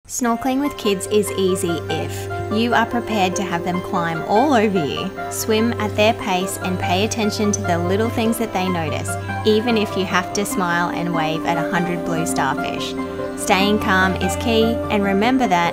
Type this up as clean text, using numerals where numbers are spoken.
Snorkeling with kids is easy if you are prepared to have them climb all over you, swim at their pace and pay attention to the little things that they notice, even if you have to smile and wave at 100 blue starfish. Staying calm is key, and remember that